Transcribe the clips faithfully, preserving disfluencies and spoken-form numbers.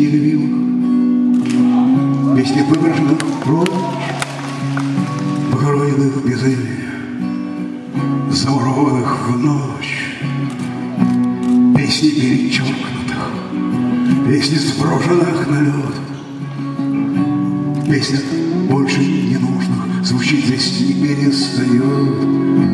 нелюбимых, песни выброшенных прочь, похороненных без имени, замурованных в ночь, песни перечеркнутых, песни сброшенных на лед, песня больше ненужных звучит здесь не перестает.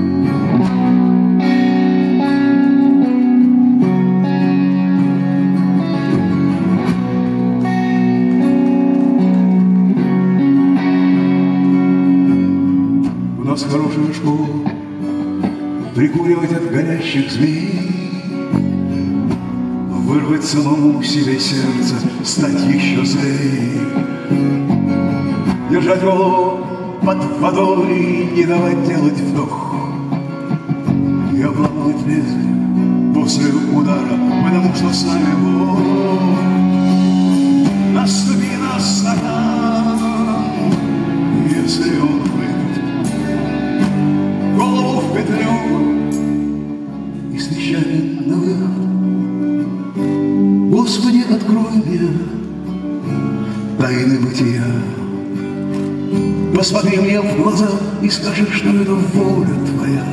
У нас хорошая школа, прикуривать от горящих змей, вырвать самому себе сердце, стать еще злей, держать голову под водой, не давать делать вдох и обламывать лезвие после удара, потому что с нами Бог. Наступи на стакан, если он выйдет, голову в петлю и с вещами на выход. Господи, открой мне тайны бытия, посмотри мне в глаза и скажи, что это воля Твоя.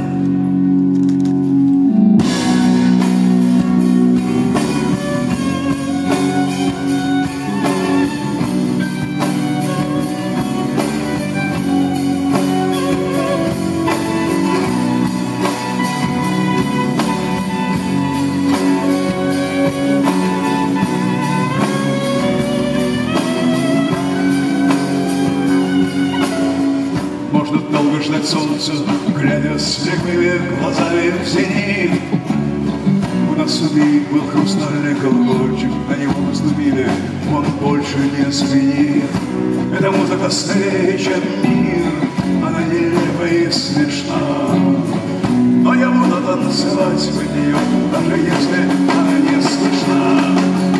Долго ждать солнца, глядя слепыми глазами в зенит. У нас убит был хрустальный колокольчик, на него наступили, он больше не звенит. Эта музыка старее, чем мир, она нелепа и смешна, но я буду танцевать под нее, даже если она не слышна.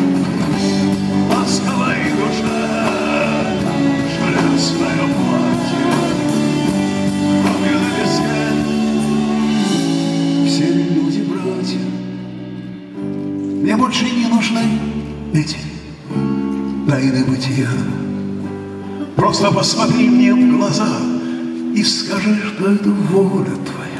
Ласковая душа, шаля свое платье, все люди братья, мне больше не нужны эти тайны бытия. Просто посмотри мне в глаза и скажи, что это воля Твоя.